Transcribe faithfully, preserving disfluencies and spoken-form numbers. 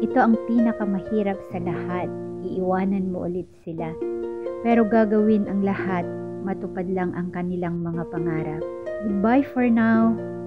Ito ang pinakamahirap sa lahat, iiwanan mo ulit sila. Pero gagawin ang lahat, matupad lang ang kanilang mga pangarap. Goodbye for now.